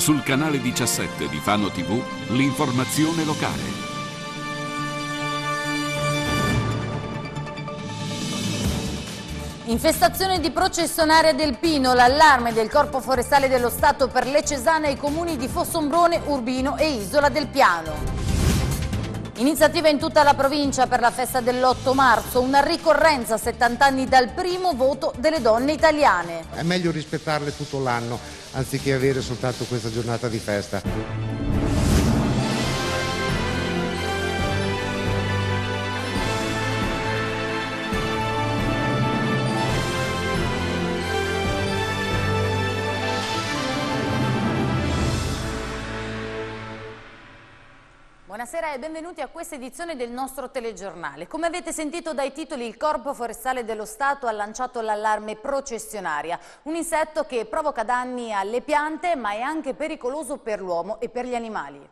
Sul canale 17 di Fano TV, l'informazione locale. Infestazione di processionaria del pino, l'allarme del Corpo Forestale dello Stato per le Cesane ai comuni di Fossombrone, Urbino e Isola del Piano. Iniziativa in tutta la provincia per la festa dell'8 marzo, una ricorrenza a 70 anni dal primo voto delle donne italiane. È meglio rispettarle tutto l'anno anziché avere soltanto questa giornata di festa. Buonasera e benvenuti a questa edizione del nostro telegiornale. Come avete sentito dai titoli, il Corpo Forestale dello Stato ha lanciato l'allarme processionaria, un insetto che provoca danni alle piante ma è anche pericoloso per l'uomo e per gli animali.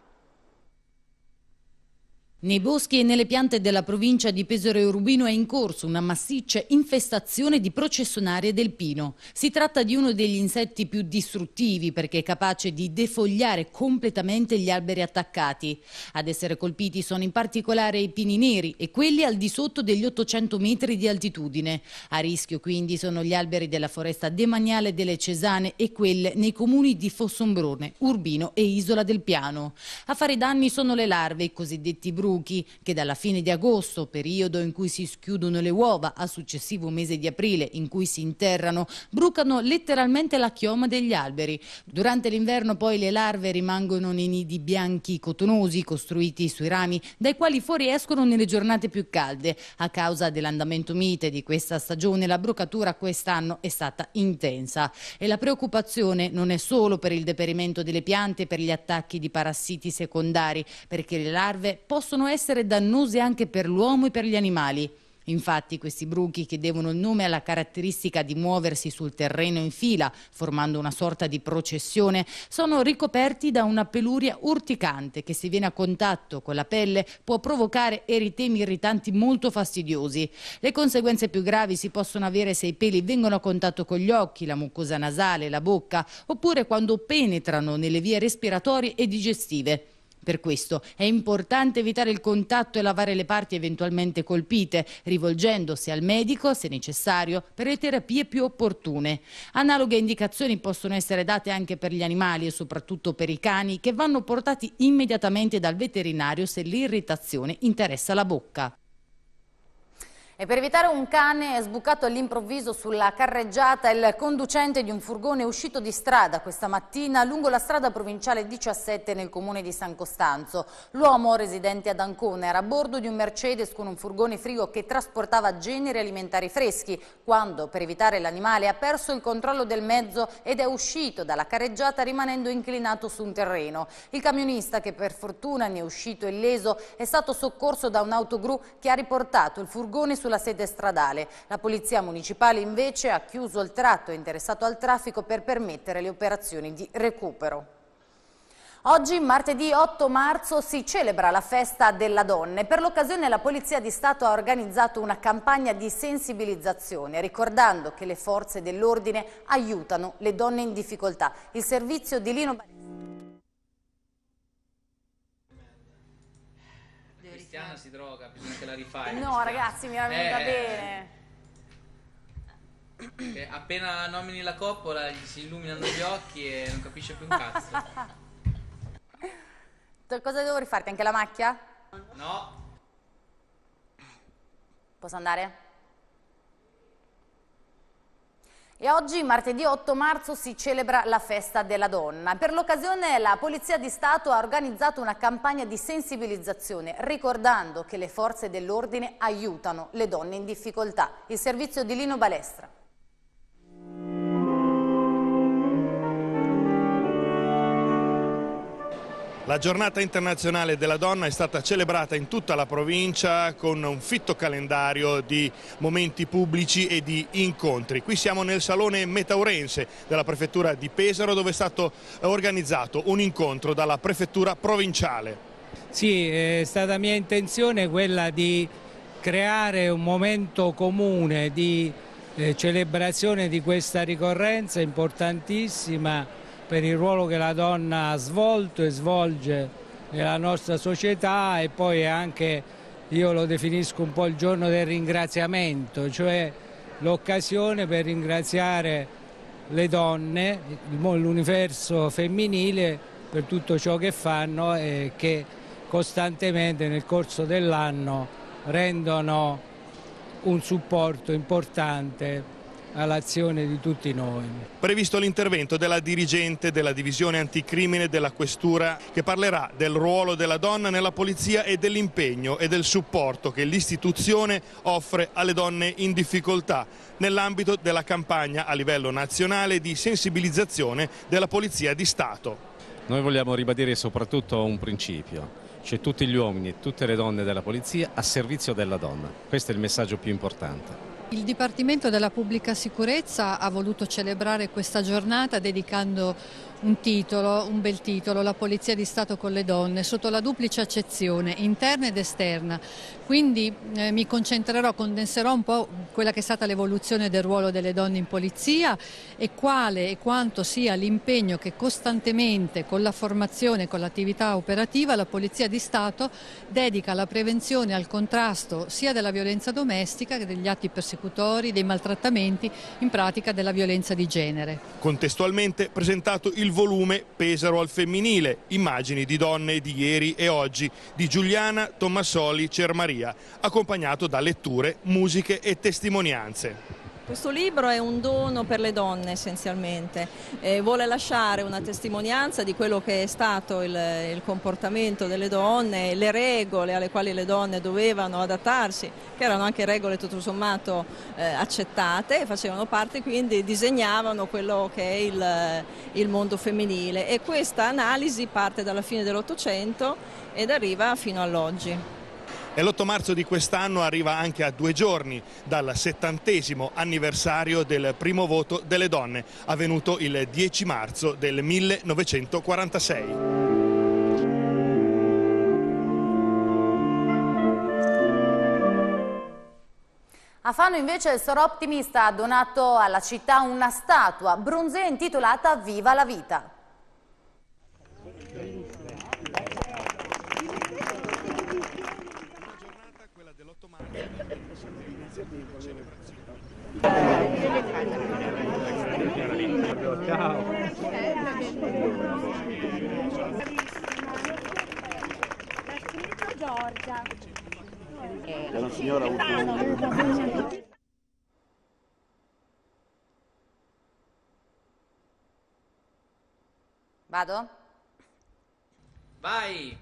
Nei boschi e nelle piante della provincia di Pesaro e Urbino è in corso una massiccia infestazione di processionarie del pino. Si tratta di uno degli insetti più distruttivi perché è capace di defogliare completamente gli alberi attaccati. Ad essere colpiti sono in particolare i pini neri e quelli al di sotto degli 800 metri di altitudine. A rischio quindi sono gli alberi della foresta demaniale delle Cesane e quelle nei comuni di Fossombrone, Urbino e Isola del Piano. A fare danni sono le larve, i cosiddetti bruchi, che dalla fine di agosto, periodo in cui si schiudono le uova, al successivo mese di aprile in cui si interrano, brucano letteralmente la chioma degli alberi. Durante l'inverno poi le larve rimangono nei nidi bianchi cotonosi costruiti sui rami, dai quali fuoriescono nelle giornate più calde. A causa dell'andamento mite di questa stagione la brucatura quest'anno è stata intensa e la preoccupazione non è solo per il deperimento delle piante e per gli attacchi di parassiti secondari, perché le larve possono essere dannose anche per l'uomo e per gli animali. Infatti questi bruchi, che devono il nome alla caratteristica di muoversi sul terreno in fila, formando una sorta di processione, sono ricoperti da una peluria urticante che, se viene a contatto con la pelle, può provocare eritemi irritanti molto fastidiosi. Le conseguenze più gravi si possono avere se i peli vengono a contatto con gli occhi, la mucosa nasale, la bocca, oppure quando penetrano nelle vie respiratorie e digestive. Per questo è importante evitare il contatto e lavare le parti eventualmente colpite, rivolgendosi al medico, se necessario, per le terapie più opportune. Analoghe indicazioni possono essere date anche per gli animali e soprattutto per i cani, che vanno portati immediatamente dal veterinario se l'irritazione interessa la bocca. E per evitare un cane sbucato all'improvviso sulla carreggiata, il conducente di un furgone è uscito di strada questa mattina lungo la strada provinciale 17 nel comune di San Costanzo. L'uomo, residente ad Ancona, era a bordo di un Mercedes con un furgone frigo che trasportava generi alimentari freschi, quando, per evitare l'animale, ha perso il controllo del mezzo ed è uscito dalla carreggiata rimanendo inclinato su un terreno. Il camionista, che per fortuna ne è uscito illeso, è stato soccorso da un'autogru che ha riportato il furgone sulla sede stradale. La polizia municipale invece ha chiuso il tratto interessato al traffico per permettere le operazioni di recupero. Oggi, martedì 8 marzo, si celebra la festa della donna e per l'occasione la Polizia di Stato ha organizzato una campagna di sensibilizzazione, ricordando che le forze dell'ordine aiutano le donne in difficoltà. Il servizio di Lino Cristiana si droga, bisogna che la rifai. No ragazzi, mi era venuta bene. Che appena nomini la coppola gli si illuminano gli occhi e non capisce più un cazzo. Cosa devo rifarti? Anche la macchia? No. Posso andare? E oggi, martedì 8 marzo, si celebra la festa della donna. Per l'occasione la Polizia di Stato ha organizzato una campagna di sensibilizzazione, ricordando che le forze dell'ordine aiutano le donne in difficoltà. Il servizio di Lino Balestra. La giornata internazionale della donna è stata celebrata in tutta la provincia con un fitto calendario di momenti pubblici e di incontri. Qui siamo nel salone Metaurense della prefettura di Pesaro, dove è stato organizzato un incontro dalla prefettura provinciale. Sì, è stata mia intenzione quella di creare un momento comune di celebrazione di questa ricorrenza importantissima per il ruolo che la donna ha svolto e svolge nella nostra società, e poi è anche, io lo definisco un po' il giorno del ringraziamento, cioè l'occasione per ringraziare le donne, l'universo femminile, per tutto ciò che fanno e che costantemente nel corso dell'anno rendono un supporto importante all'azione di tutti noi. Previsto l'intervento della dirigente della divisione anticrimine della Questura, che parlerà del ruolo della donna nella polizia e dell'impegno e del supporto che l'istituzione offre alle donne in difficoltà nell'ambito della campagna a livello nazionale di sensibilizzazione della Polizia di Stato. Noi vogliamo ribadire soprattutto un principio, cioè tutti gli uomini e tutte le donne della polizia a servizio della donna. Questo è il messaggio più importante. Il Dipartimento della Pubblica Sicurezza ha voluto celebrare questa giornata dedicando un bel titolo, La Polizia di Stato con le donne, sotto la duplice accezione, interna ed esterna. Quindi mi condenserò un po' quella che è stata l'evoluzione del ruolo delle donne in polizia e quale e quanto sia l'impegno che costantemente con la formazione, con l'attività operativa, la Polizia di Stato dedica alla prevenzione e al contrasto sia della violenza domestica che degli atti persecutori, dei maltrattamenti, in pratica della violenza di genere. Contestualmente presentato il volume Pesaro al femminile, immagini di donne di ieri e oggi, di Giuliana Tommasoli Cermaria, accompagnato da letture, musiche e testimonianze. Questo libro è un dono per le donne essenzialmente, vuole lasciare una testimonianza di quello che è stato il comportamento delle donne, le regole alle quali le donne dovevano adattarsi, che erano anche regole tutto sommato accettate, facevano parte, quindi disegnavano quello che è il mondo femminile, e questa analisi parte dalla fine dell'Ottocento ed arriva fino all'oggi. E l'8 marzo di quest'anno arriva anche a 2 giorni dal 70° anniversario del primo voto delle donne, avvenuto il 10 marzo del 1946. A Fano invece il Soro Optimista ha donato alla città una statua bronzea intitolata Viva la vita. Ciao. Giorgia. La signora ha avuto Vado? Vai!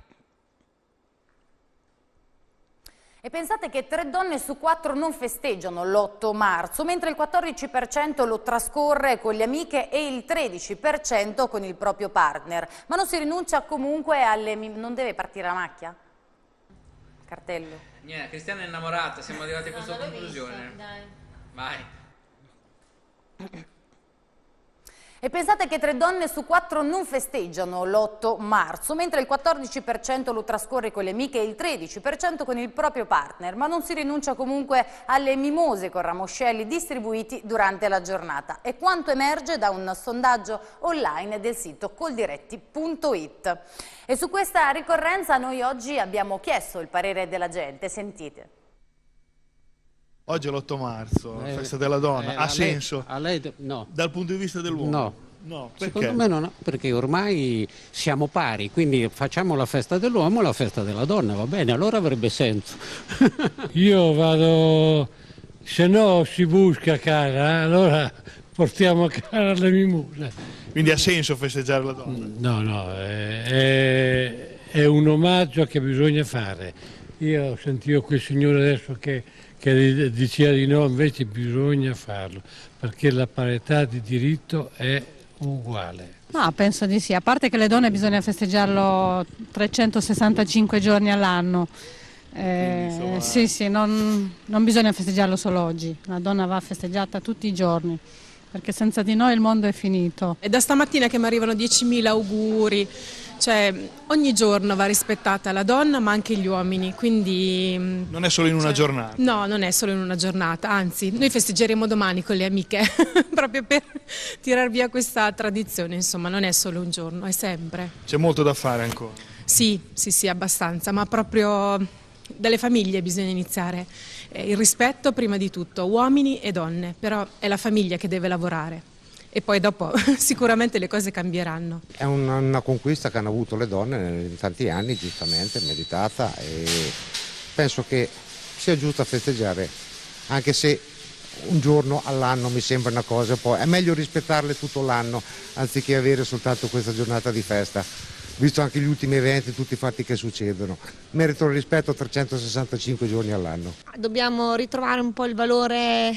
E pensate che 3 donne su 4 non festeggiano l'8 marzo, mentre il 14% lo trascorre con le amiche e il 13% con il proprio partner. Ma non si rinuncia comunque alle... Non deve partire la macchia? Cartello. Niente, Cristiana è innamorata, siamo arrivati a questa conclusione. Dai. Vai. E pensate che 3 donne su 4 non festeggiano l'8 marzo, mentre il 14% lo trascorre con le amiche e il 13% con il proprio partner, ma non si rinuncia comunque alle mimose con ramoscelli distribuiti durante la giornata. E quanto emerge da un sondaggio online del sito coldiretti.it. E su questa ricorrenza noi oggi abbiamo chiesto il parere della gente, sentite. Oggi è l'8 marzo, festa della donna, ha senso? A lei no. Dal punto di vista dell'uomo? No. No, perché? Secondo me no, perché ormai siamo pari, quindi facciamo la festa dell'uomo e la festa della donna, va bene, allora avrebbe senso. Io vado, se no si busca cara, allora portiamo a casa le mimose. Quindi ha senso festeggiare la donna? No, è un omaggio che bisogna fare. Io sentivo quel signore adesso che diceva di no, invece bisogna farlo, perché la parità di diritto è uguale. No, penso di sì, a parte che le donne bisogna festeggiarlo 365 giorni all'anno. Sì, non bisogna festeggiarlo solo oggi, la donna va festeggiata tutti i giorni, perché senza di noi il mondo è finito. È da stamattina che mi arrivano 10.000 auguri, cioè ogni giorno va rispettata la donna ma anche gli uomini, quindi... Non è solo in una giornata? No, non è solo in una giornata, anzi noi festeggeremo domani con le amiche, proprio per tirar via questa tradizione, insomma non è solo un giorno, è sempre. C'è molto da fare ancora? Sì, abbastanza, ma proprio dalle famiglie bisogna iniziare. Il rispetto prima di tutto, uomini e donne, però è la famiglia che deve lavorare. E poi dopo sicuramente le cose cambieranno. È una conquista che hanno avuto le donne in tanti anni, giustamente, meritata, e penso che sia giusto festeggiare, anche se un giorno all'anno mi sembra una cosa, poi è meglio rispettarle tutto l'anno anziché avere soltanto questa giornata di festa, visto anche gli ultimi eventi, tutti i fatti che succedono. Merito il rispetto 365 giorni all'anno. Dobbiamo ritrovare un po' il valore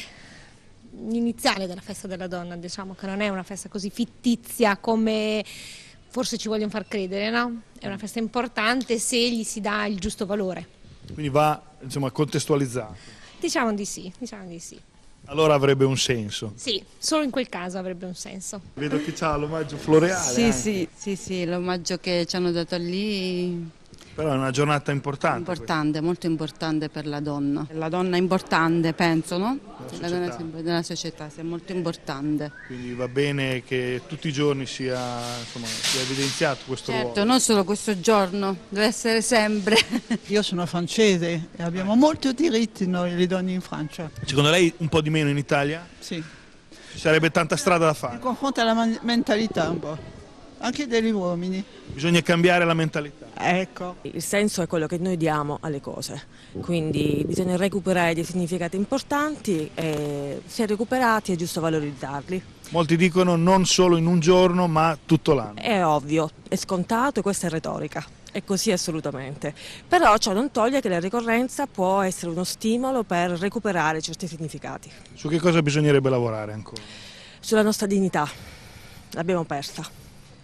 iniziale della festa della donna, diciamo che non è una festa così fittizia come forse ci vogliono far credere, no? È una festa importante se gli si dà il giusto valore. Quindi va, insomma, contestualizzato. Diciamo di sì, diciamo di sì. Allora avrebbe un senso. Sì, solo in quel caso avrebbe un senso. Vedo che c'ha l'omaggio floreale. Sì, l'omaggio che ci hanno dato lì. Però è una giornata importante. Importante, molto importante per la donna. La donna è importante, penso, no? La donna della società, è molto importante. Quindi va bene che tutti i giorni sia evidenziato questo ruolo. Certo, non solo questo giorno, deve essere sempre. Io sono francese e abbiamo molti diritti noi le donne in Francia. Secondo lei un po' di meno in Italia? Sì. Ci sarebbe tanta strada da fare. In confronto alla mentalità un po', anche degli uomini. Bisogna cambiare la mentalità. Ecco. Il senso è quello che noi diamo alle cose, quindi bisogna recuperare dei significati importanti e se recuperati è giusto valorizzarli. Molti dicono non solo in un giorno ma tutto l'anno. È ovvio, è scontato e questa è retorica. È così assolutamente, però ciò non toglie che la ricorrenza può essere uno stimolo per recuperare certi significati. Su che cosa bisognerebbe lavorare ancora? Sulla nostra dignità, l'abbiamo persa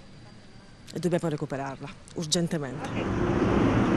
e dobbiamo recuperarla urgentemente.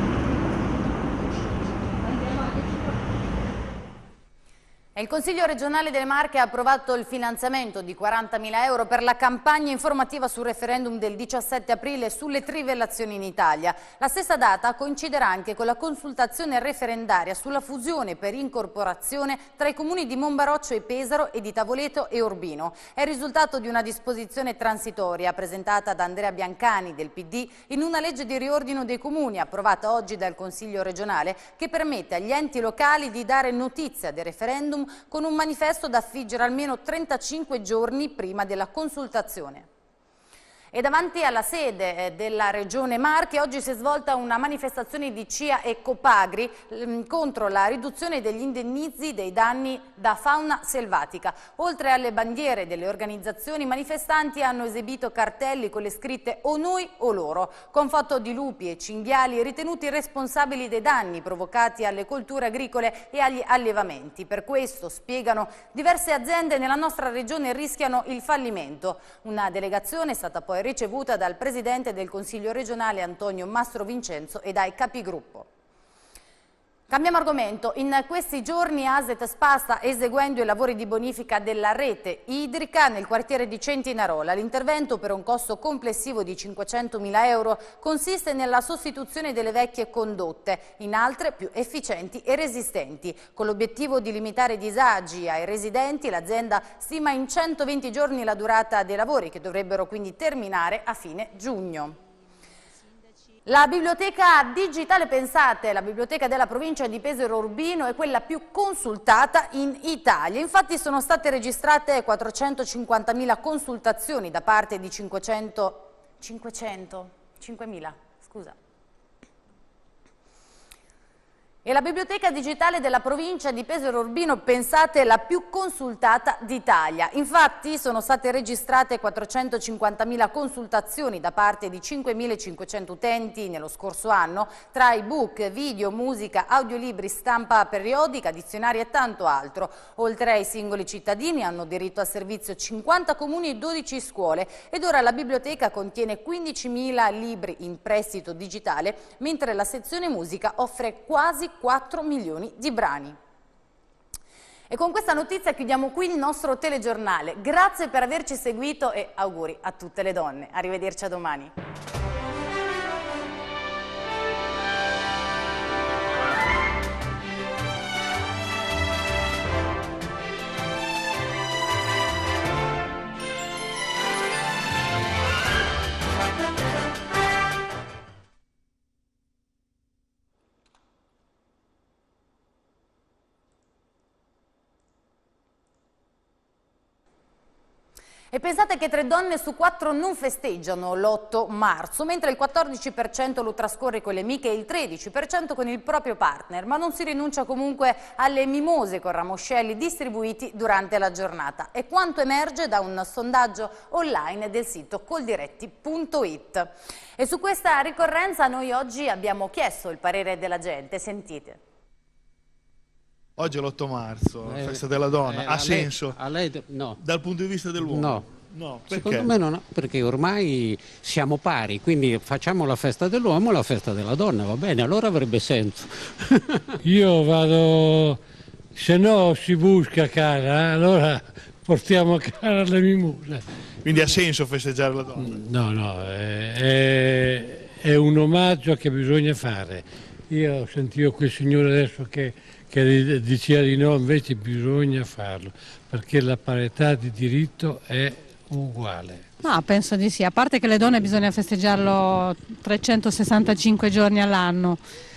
Il Consiglio regionale delle Marche ha approvato il finanziamento di 40.000 euro per la campagna informativa sul referendum del 17 aprile sulle trivellazioni in Italia. La stessa data coinciderà anche con la consultazione referendaria sulla fusione per incorporazione tra i comuni di Monbaroccio e Pesaro e di Tavoleto e Urbino. È il risultato di una disposizione transitoria presentata da Andrea Biancani del PD in una legge di riordino dei comuni approvata oggi dal Consiglio regionale che permette agli enti locali di dare notizia del referendum con un manifesto da affiggere almeno 35 giorni prima della consultazione. E davanti alla sede della Regione Marche oggi si è svolta una manifestazione di CIA e Copagri contro la riduzione degli indennizzi dei danni da fauna selvatica. Oltre alle bandiere delle organizzazioni, i manifestanti hanno esibito cartelli con le scritte o noi o loro, con foto di lupi e cinghiali ritenuti responsabili dei danni provocati alle colture agricole e agli allevamenti. Per questo, spiegano, diverse aziende nella nostra regione rischiano il fallimento. Una delegazione è stata poi ricevuta dal Presidente del Consiglio regionale Antonio Mastro Vincenzo e dai capigruppo. Cambiamo argomento. In questi giorni ASET SPA sta eseguendo i lavori di bonifica della rete idrica nel quartiere di Centinarola. L'intervento, per un costo complessivo di 500.000 euro, consiste nella sostituzione delle vecchie condotte in altre più efficienti e resistenti. Con l'obiettivo di limitare i disagi ai residenti, l'azienda stima in 120 giorni la durata dei lavori, che dovrebbero quindi terminare a fine giugno. La biblioteca digitale, pensate, la biblioteca della provincia di Pesaro Urbino è quella più consultata in Italia. Infatti sono state registrate 450.000 consultazioni da parte di 5.000, scusa. E la biblioteca digitale della provincia di Pesaro Urbino, pensate, è la più consultata d'Italia. Infatti sono state registrate 450.000 consultazioni da parte di 5.500 utenti nello scorso anno, tra ebook, video, musica, audiolibri, stampa periodica, dizionari e tanto altro. Oltre ai singoli cittadini hanno diritto al servizio 50 comuni e 12 scuole ed ora la biblioteca contiene 15.000 libri in prestito digitale, mentre la sezione musica offre quasi 4 milioni di brani. E con questa notizia chiudiamo qui il nostro telegiornale. Grazie per averci seguito e auguri a tutte le donne. Arrivederci a domani. E pensate che 3 donne su 4 non festeggiano l'8 marzo, mentre il 14% lo trascorre con le amiche e il 13% con il proprio partner, ma non si rinuncia comunque alle mimose con ramoscelli distribuiti durante la giornata. E quanto emerge da un sondaggio online del sito coldiretti.it. E su questa ricorrenza noi oggi abbiamo chiesto il parere della gente, sentite. Oggi è l'8 marzo, festa della donna, ha senso? No. Dal punto di vista dell'uomo? No. No, perché? Secondo me no, perché ormai siamo pari, quindi facciamo la festa dell'uomo e la festa della donna, va bene, allora avrebbe senso. Io vado, se no si busca cara, allora portiamo a cara le mimose. Quindi ha senso festeggiare la donna? No, è un omaggio che bisogna fare. Io sentivo quel signore adesso che diceva di no, invece bisogna farlo, perché la parità di diritto è uguale. No, penso di sì, a parte che le donne bisogna festeggiarlo 365 giorni all'anno.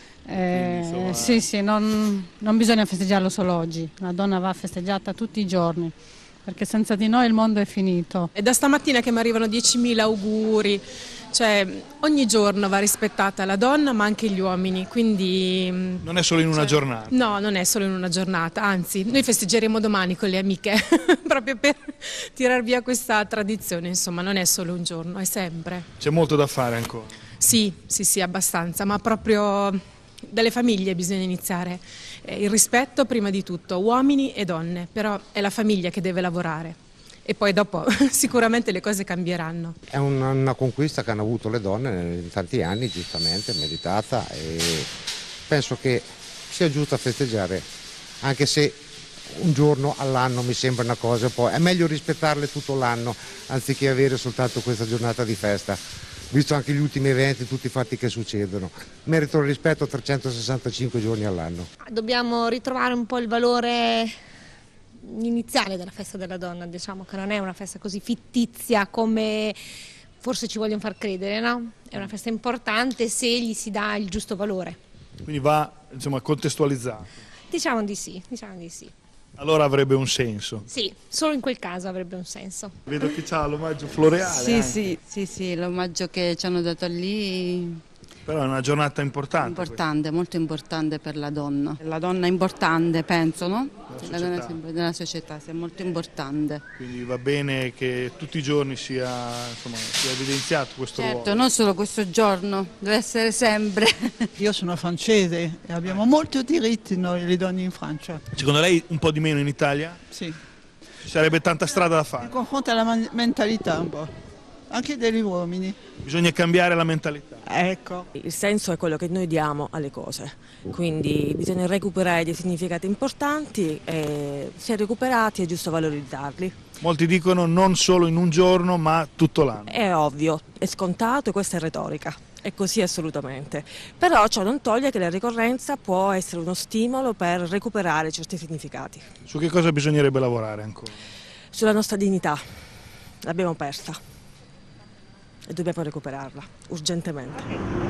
Sì, non bisogna festeggiarlo solo oggi, la donna va festeggiata tutti i giorni, perché senza di noi il mondo è finito. È da stamattina che mi arrivano 10.000 auguri, cioè ogni giorno va rispettata la donna ma anche gli uomini, quindi... Non è solo in una giornata? No, non è solo in una giornata, anzi noi festeggeremo domani con le amiche, proprio per tirar via questa tradizione, insomma non è solo un giorno, è sempre. C'è molto da fare ancora? Sì, abbastanza, ma proprio dalle famiglie bisogna iniziare. Il rispetto prima di tutto, uomini e donne, però è la famiglia che deve lavorare. E poi dopo sicuramente le cose cambieranno. È una conquista che hanno avuto le donne in tanti anni, giustamente, meritata, e penso che sia giusto festeggiare, anche se un giorno all'anno mi sembra una cosa, poi è meglio rispettarle tutto l'anno anziché avere soltanto questa giornata di festa, visto anche gli ultimi eventi, tutti i fatti che succedono. Merito il rispetto 365 giorni all'anno. Dobbiamo ritrovare un po' il valore iniziale della festa della donna, diciamo che non è una festa così fittizia come forse ci vogliono far credere, no? È una festa importante se gli si dà il giusto valore. Quindi va, insomma, contestualizzato. Diciamo di sì. Allora avrebbe un senso. Sì, solo in quel caso avrebbe un senso. Vedo che c'ha l'omaggio floreale. Sì, l'omaggio che ci hanno dato lì. Però è una giornata importante. Importante, molto importante per la donna. La donna è importante, penso, no? La donna sempre nella società, è molto importante. Quindi va bene che tutti i giorni sia evidenziato questo ruolo. Certo, non solo questo giorno, deve essere sempre. Io sono francese e abbiamo molti diritti noi le donne in Francia. Secondo lei un po' di meno in Italia? Sì. Ci sarebbe tanta strada da fare. In confronto alla mentalità un po', anche degli uomini. Bisogna cambiare la mentalità. Ecco. Il senso è quello che noi diamo alle cose, quindi bisogna recuperare dei significati importanti e se recuperati è giusto valorizzarli. Molti dicono non solo in un giorno ma tutto l'anno. È ovvio, è scontato e questa è retorica. È così assolutamente, però ciò non toglie che la ricorrenza può essere uno stimolo per recuperare certi significati. Su che cosa bisognerebbe lavorare ancora? Sulla nostra dignità, l'abbiamo persa e dobbiamo recuperarla urgentemente.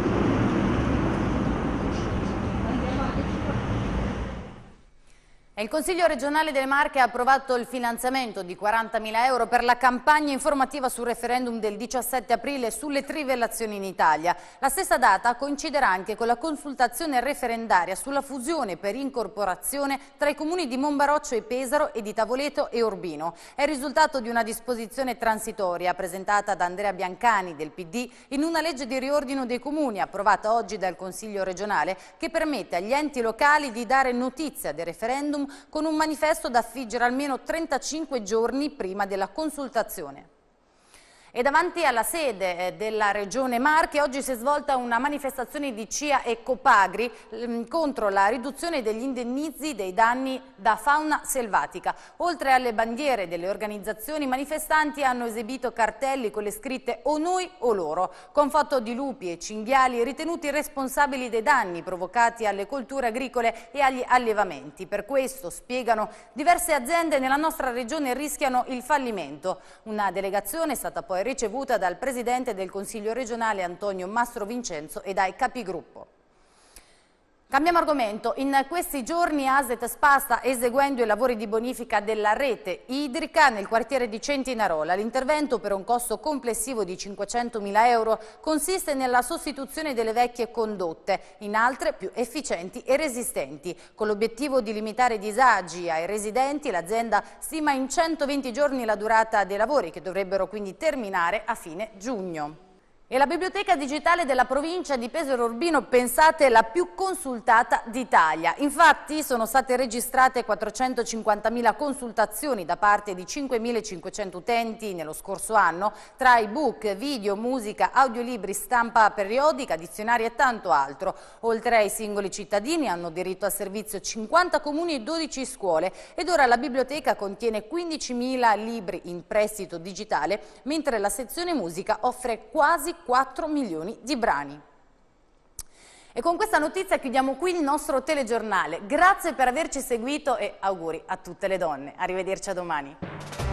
Il Consiglio regionale delle Marche ha approvato il finanziamento di 40.000 euro per la campagna informativa sul referendum del 17 aprile sulle trivellazioni in Italia. La stessa data coinciderà anche con la consultazione referendaria sulla fusione per incorporazione tra i comuni di Monbaroccio e Pesaro e di Tavoleto e Urbino. È il risultato di una disposizione transitoria presentata da Andrea Biancani del PD in una legge di riordino dei comuni approvata oggi dal Consiglio regionale che permette agli enti locali di dare notizia del referendum con un manifesto da affiggere almeno 35 giorni prima della consultazione. E davanti alla sede della Regione Marche oggi si è svolta una manifestazione di CIA e Copagri contro la riduzione degli indennizzi dei danni da fauna selvatica. Oltre alle bandiere delle organizzazioni, i manifestanti hanno esibito cartelli con le scritte "o noi o loro", con foto di lupi e cinghiali ritenuti responsabili dei danni provocati alle colture agricole e agli allevamenti. Per questo, spiegano, diverse aziende nella nostra regione rischiano il fallimento. Una delegazione è stata poi ricevuta dal Presidente del Consiglio regionale Antonio Mastro Vincenzo e dai capigruppo. Cambiamo argomento. In questi giorni ASET SPA sta eseguendo i lavori di bonifica della rete idrica nel quartiere di Centinarola. L'intervento, per un costo complessivo di 500.000 euro, consiste nella sostituzione delle vecchie condotte in altre più efficienti e resistenti. Con l'obiettivo di limitare i disagi ai residenti, l'azienda stima in 120 giorni la durata dei lavori, che dovrebbero quindi terminare a fine giugno. E la biblioteca digitale della provincia di Pesaro Urbino, pensate, la più consultata d'Italia. Infatti sono state registrate 450.000 consultazioni da parte di 5.500 utenti nello scorso anno, tra ebook, video, musica, audiolibri, stampa periodica, dizionari e tanto altro. Oltre ai singoli cittadini hanno diritto al servizio 50 comuni e 12 scuole, ed ora la biblioteca contiene 15.000 libri in prestito digitale, mentre la sezione musica offre quasi 4 milioni di brani. E con questa notizia chiudiamo qui il nostro telegiornale. Grazie per averci seguito e auguri a tutte le donne. Arrivederci a domani.